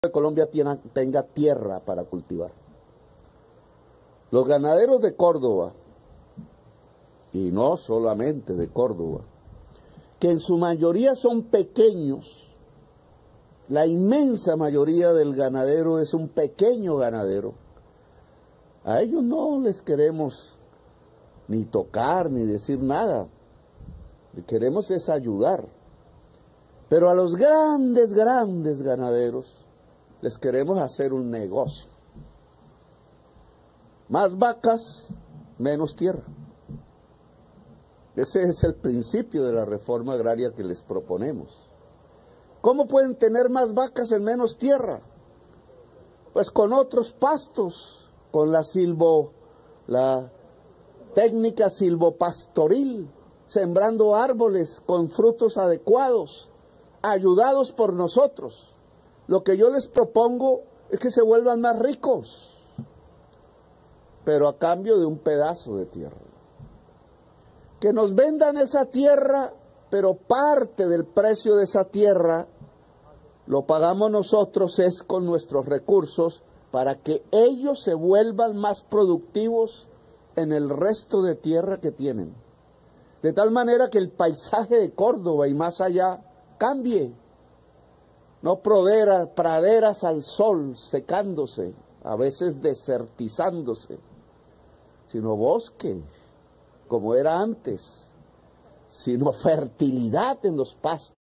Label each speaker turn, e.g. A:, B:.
A: de Colombia tenga tierra para cultivar. Los ganaderos de Córdoba, y no solamente de Córdoba, que en su mayoría son pequeños, la inmensa mayoría del ganadero es un pequeño ganadero, a ellos no les queremos ni tocar ni decir nada, lo que queremos es ayudar. Pero a los grandes ganaderos les queremos hacer un negocio. Más vacas, menos tierra. Ese es el principio de la reforma agraria que les proponemos. ¿Cómo pueden tener más vacas en menos tierra? Pues con otros pastos, con la técnica silvopastoril, sembrando árboles con frutos adecuados, ayudados por nosotros. Lo que yo les propongo es que se vuelvan más ricos, pero a cambio de un pedazo de tierra. Que nos vendan esa tierra, pero parte del precio de esa tierra lo pagamos nosotros, es con nuestros recursos, para que ellos se vuelvan más productivos en el resto de tierra que tienen. De tal manera que el paisaje de Córdoba y más allá cambie. No praderas al sol secándose, a veces desertizándose, sino bosque, como era antes, sino fertilidad en los pastos.